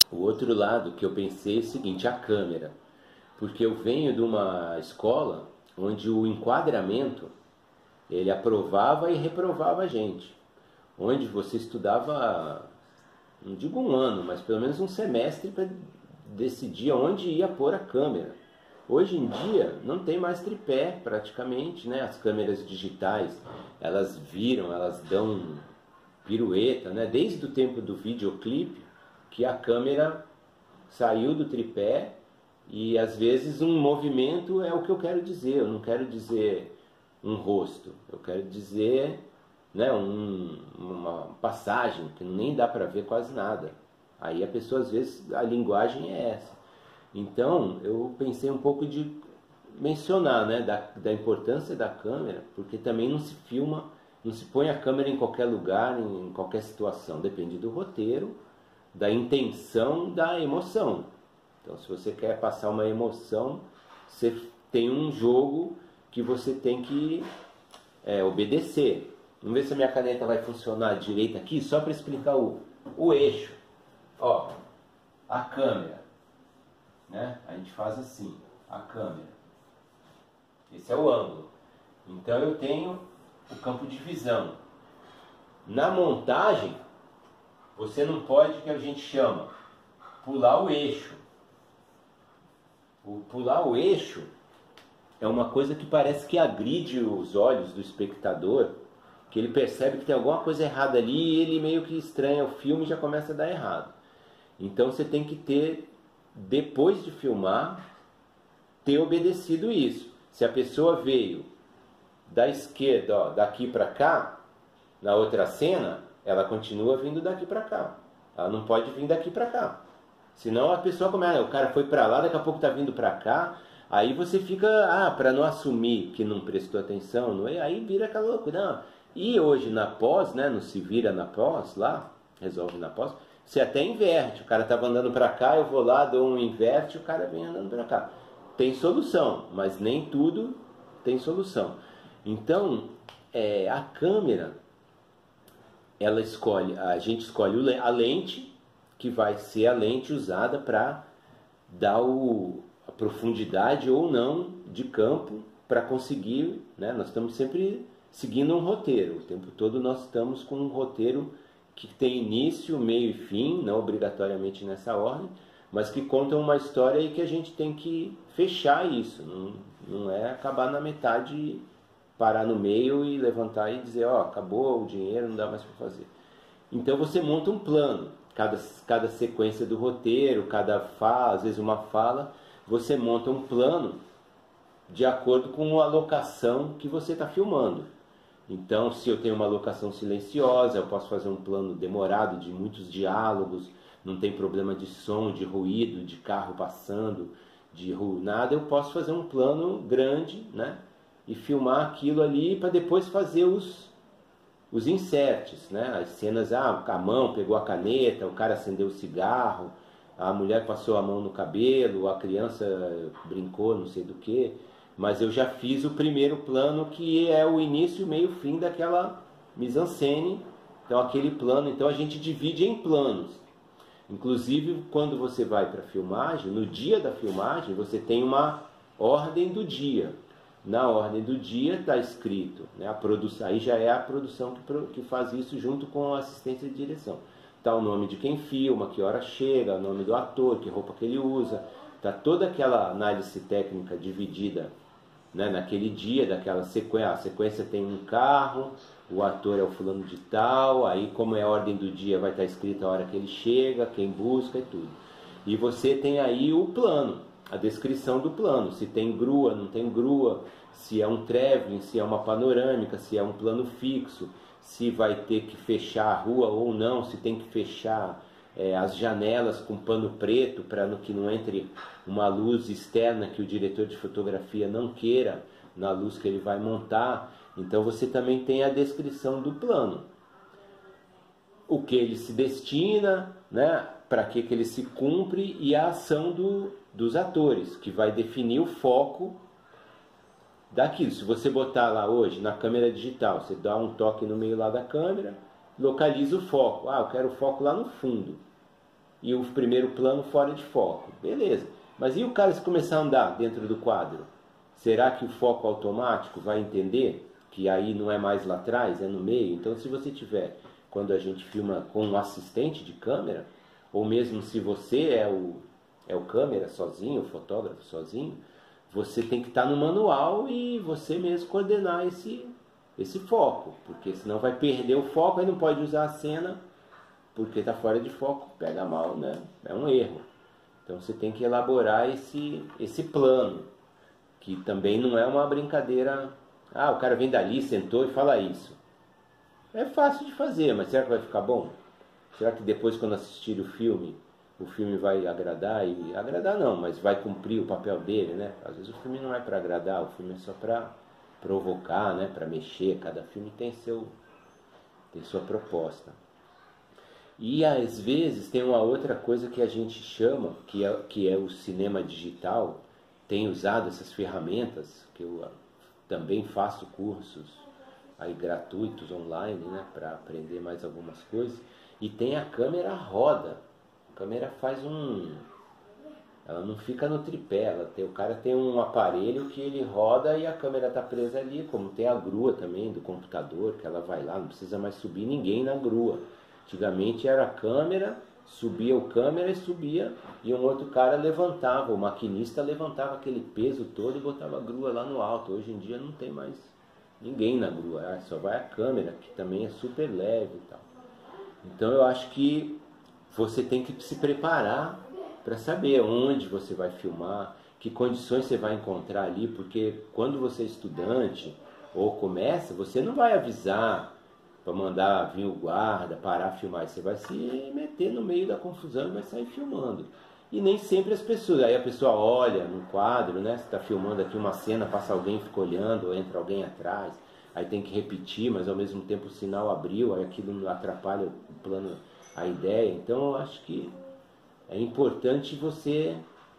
O outro lado que eu pensei é o seguinte, a câmera. Porque eu venho de uma escola onde o enquadramento, ele aprovava e reprovava a gente. Onde você estudava, não digo um ano, mas pelo menos um semestre para decidir onde ia pôr a câmera. Hoje em dia não tem mais tripé praticamente, né? As câmeras digitais, elas viram, elas dão pirueta, né? Desde o tempo do videoclipe, que a câmera saiu do tripé e às vezes um movimento é o que eu quero dizer. Eu não quero dizer um rosto, eu quero dizer, né, uma passagem que nem dá para ver quase nada. Aí a pessoa, às vezes, a linguagem é essa. Então eu pensei um pouco de mencionar, né, da importância da câmera, porque também não se filma, não se põe a câmera em qualquer lugar, em qualquer situação. Depende do roteiro, da intenção, da emoção. Então, se você quer passar uma emoção, você tem um jogo que você tem que obedecer. Vamos ver se a minha caneta vai funcionar direito aqui, só para explicar o eixo. Ó, a câmera, né? A gente faz assim, a câmera. Esse é o ângulo. Então eu tenho o campo de visão. Na montagem, você não pode, o que a gente chama, pular o eixo. O pular o eixo é uma coisa que parece que agride os olhos do espectador, que ele percebe que tem alguma coisa errada ali e ele meio que estranha o filme e já começa a dar errado. Então você tem que ter, depois de filmar, ter obedecido isso. Se a pessoa veio da esquerda, ó, daqui para cá, na outra cena, ela continua vindo daqui para cá. Ela não pode vir daqui para cá. Senão a pessoa começa, o cara foi para lá, daqui a pouco está vindo para cá. Aí você fica, para não assumir que não prestou atenção, não é? Aí vira aquela loucura. Não. E hoje na pós, né, no se vira na pós, lá, resolve na pós, você até inverte. O cara estava andando para cá, eu vou lá, dou um inverte, o cara vem andando para cá. Tem solução, mas nem tudo tem solução. Então, a câmera, ela escolhe, a gente escolhe a lente, que vai ser a lente usada para dar a profundidade ou não de campo para conseguir, né? Nós estamos sempre seguindo um roteiro, o tempo todo nós estamos com um roteiro que tem início, meio e fim, não obrigatoriamente nessa ordem, mas que conta uma história e que a gente tem que fechar isso, não é acabar na metade, parar no meio e levantar e dizer, acabou o dinheiro, não dá mais para fazer. Então você monta um plano, cada sequência do roteiro, cada fala, às vezes uma fala, você monta um plano de acordo com a locação que você está filmando. Então, se eu tenho uma locação silenciosa, eu posso fazer um plano demorado de muitos diálogos, não tem problema de som, de ruído, de carro passando, nada, eu posso fazer um plano grande, né? E filmar aquilo ali para depois fazer os inserts, né? As cenas, a mão pegou a caneta, o cara acendeu o cigarro, a mulher passou a mão no cabelo, a criança brincou, não sei do que. Mas eu já fiz o primeiro plano, que é o início, meio, fim daquela mise-en-scène. Então aquele plano, então a gente divide em planos. Inclusive quando você vai para a filmagem, no dia da filmagem você tem uma ordem do dia. Na ordem do dia está escrito, né, a produção, aí já é a produção que faz isso junto com a assistência de direção. Está o nome de quem filma, que hora chega, o nome do ator, que roupa que ele usa. Está toda aquela análise técnica dividida, né, naquele dia, daquela sequência. A sequência tem um carro, o ator é o fulano de tal, aí como é a ordem do dia vai estar escrita a hora que ele chega, quem busca e tudo. E você tem aí o plano, a descrição do plano, se tem grua, não tem grua, se é um traveling, se é uma panorâmica, se é um plano fixo, se vai ter que fechar a rua ou não, se tem que fechar as janelas com pano preto para que não entre uma luz externa que o diretor de fotografia não queira na luz que ele vai montar. Então você também tem a descrição do plano, o que ele se destina, né, para que ele se cumpre, e a ação dos atores, que vai definir o foco daquilo. Se você botar lá hoje na câmera digital, você dá um toque no meio lá da câmera, localiza o foco. Eu quero o foco lá no fundo. e o primeiro plano fora de foco. Beleza. Mas e o cara se começar a andar dentro do quadro? Será que o foco automático vai entender que aí não é mais lá atrás, é no meio? Então, se você tiver, quando a gente filma com um assistente de câmera, ou mesmo se você é o câmera sozinho, o fotógrafo sozinho, você tem que estar no manual e você mesmo coordenar esse foco, porque senão vai perder o foco, aí não pode usar a cena, porque está fora de foco, pega mal, né? É um erro. Então você tem que elaborar esse plano, que também não é uma brincadeira. Ah, o cara vem dali, sentou e fala isso. É fácil de fazer, mas será que vai ficar bom? Será que depois, quando assistir o filme vai agradar? E agradar não, mas vai cumprir o papel dele, né? Às vezes o filme não é para agradar, o filme é só para provocar, né? Para mexer. Cada filme tem sua proposta. E às vezes tem uma outra coisa que a gente chama, que é o cinema digital. Tem usado essas ferramentas, que eu também faço cursos aí gratuitos online, né, para aprender mais algumas coisas. E tem a câmera roda. A câmera ela não fica no tripé, o cara tem um aparelho que ele roda e a câmera está presa ali, como tem a grua também do computador, que ela vai lá, não precisa mais subir ninguém na grua. Antigamente era a câmera, subia o câmera e subia, e um outro cara levantava, o maquinista levantava aquele peso todo e botava a grua lá no alto. Hoje em dia não tem mais ninguém na grua, só vai a câmera, que também é super leve e tal. Então eu acho que você tem que se preparar para saber onde você vai filmar, que condições você vai encontrar ali, porque quando você é estudante ou começa, você não vai avisar para mandar vir o guarda, parar a filmar, você vai se meter no meio da confusão e vai sair filmando. E nem sempre as pessoas, aí a pessoa olha no quadro, né? Você está filmando aqui uma cena, passa alguém, fica olhando, ou entra alguém atrás, aí tem que repetir, mas ao mesmo tempo o sinal abriu, aí aquilo atrapalha o plano, a ideia. Então eu acho que é importante você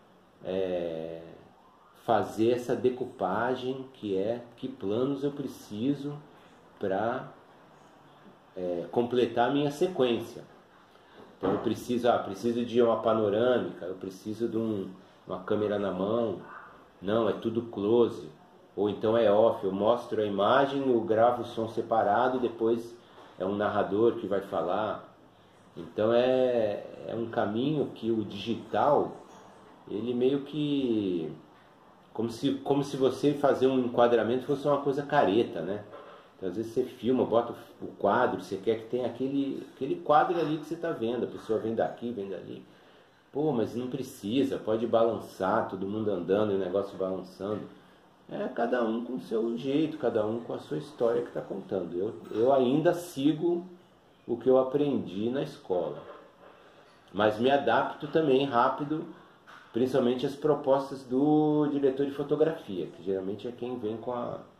fazer essa decupagem, que planos eu preciso para completar a minha sequência. Então eu preciso de uma panorâmica, eu preciso de uma câmera na mão, não, é tudo close, ou então é off, eu mostro a imagem, eu gravo o som separado, depois é um narrador que vai falar. Então é um caminho que o digital, ele meio que, como se você fazer um enquadramento fosse uma coisa careta, né? Então, às vezes você filma, bota o quadro, você quer que tenha aquele quadro ali que você está vendo, a pessoa vem daqui, vem dali. Pô, mas não precisa, pode balançar, todo mundo andando e o negócio balançando. Cada um com o seu jeito, cada um com a sua história que está contando. Eu ainda sigo o que eu aprendi na escola, mas me adapto também rápido, principalmente às propostas do diretor de fotografia, que geralmente é quem vem com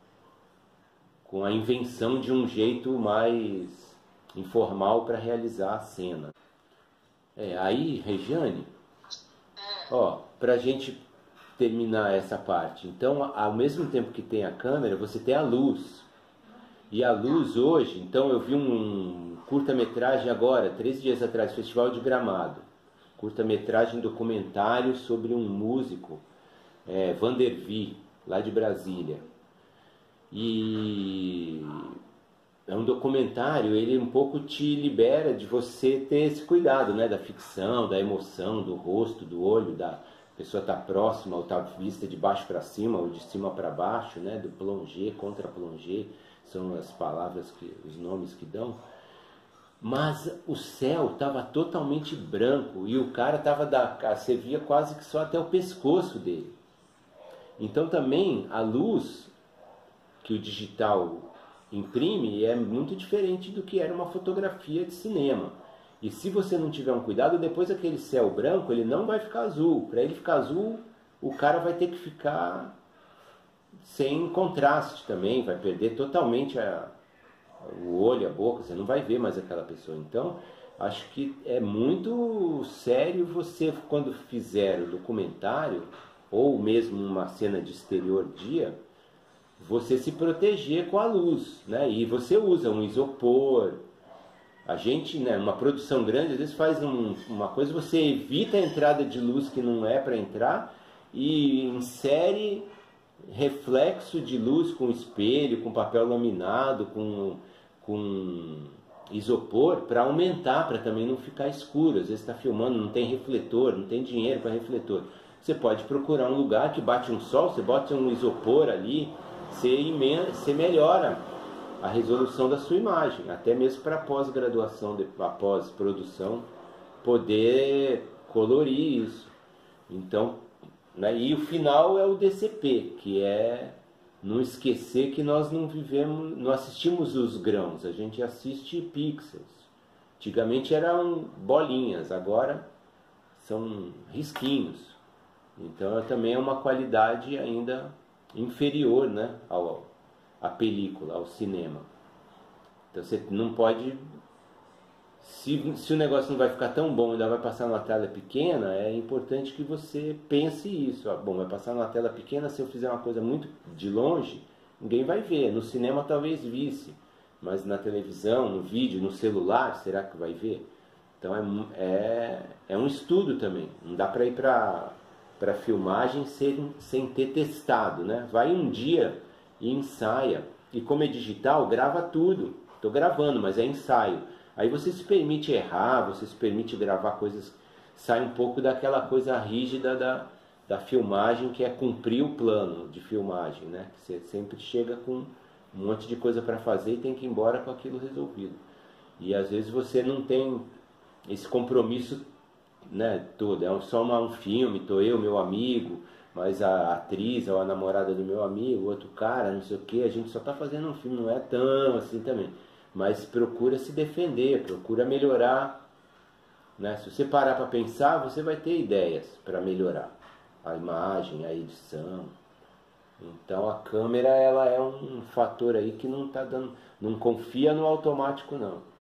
a invenção de um jeito mais informal para realizar a cena. Aí, Regiane, para a gente terminar essa parte, então, ao mesmo tempo que tem a câmera, você tem a luz. E a luz hoje, então eu vi um curta-metragem agora, 3 dias atrás, Festival de Gramado. Curta-metragem documentário sobre um músico, Vandervi, lá de Brasília. E é um documentário, ele um pouco te libera de você ter esse cuidado, né, da ficção, da emoção, do rosto, do olho, da pessoa estar próxima ou estar vista de baixo para cima ou de cima para baixo, né, do plongé, contra-plongé, são as palavras, os nomes que dão. Mas o céu estava totalmente branco e o cara você via quase que só até o pescoço dele. Então também a luz que o digital imprime é muito diferente do que era uma fotografia de cinema. E se você não tiver um cuidado, depois aquele céu branco ele não vai ficar azul. Para ele ficar azul, o cara vai ter que ficar sem contraste também, vai perder totalmente o olho, a boca, você não vai ver mais aquela pessoa. Então, acho que é muito sério você, quando fizer o documentário, ou mesmo uma cena de exterior dia, você se proteger com a luz, né? E você usa um isopor, A gente, né, uma produção grande, às vezes faz uma coisa, você evita a entrada de luz que não é para entrar e insere reflexo de luz com espelho, com papel laminado, com isopor para aumentar, para também não ficar escuro. Às vezes está filmando, não tem refletor, não tem dinheiro para refletor. Você pode procurar um lugar que bate um sol, você bota um isopor ali, você melhora a resolução da sua imagem, até mesmo para pós-graduação, após produção, poder colorir isso. Então, né, e o final é o DCP, que é não esquecer que nós não vivemos, não assistimos os grãos, a gente assiste pixels. Antigamente eram bolinhas, agora são risquinhos. Então também é uma qualidade ainda inferior, né, à película, ao cinema. Então você não pode... Se o negócio não vai ficar tão bom, ainda vai passar numa tela pequena, é importante que você pense isso. Bom, vai passar numa tela pequena, se eu fizer uma coisa muito de longe, ninguém vai ver. No cinema talvez visse, mas na televisão, no vídeo, no celular, será que vai ver? Então é um estudo também. Não dá para ir para filmagem sem ter testado, né? Vai um dia e ensaia. E como é digital, grava tudo. Estou gravando, mas é ensaio. Aí você se permite errar, você se permite gravar coisas, sai um pouco daquela coisa rígida da filmagem, que é cumprir o plano de filmagem, né? Você sempre chega com um monte de coisa para fazer e tem que ir embora com aquilo resolvido. E às vezes você não tem esse compromisso, né, todo. É só um filme, tô eu, meu amigo, mas a atriz ou a namorada do meu amigo, outro cara, não sei o que, a gente só está fazendo um filme, não é tão assim também. Mas procura se defender, procura melhorar, né? Se você parar para pensar, você vai ter ideias para melhorar a imagem, a edição. Então a câmera, ela é um fator aí que não está dando, não confia no automático não.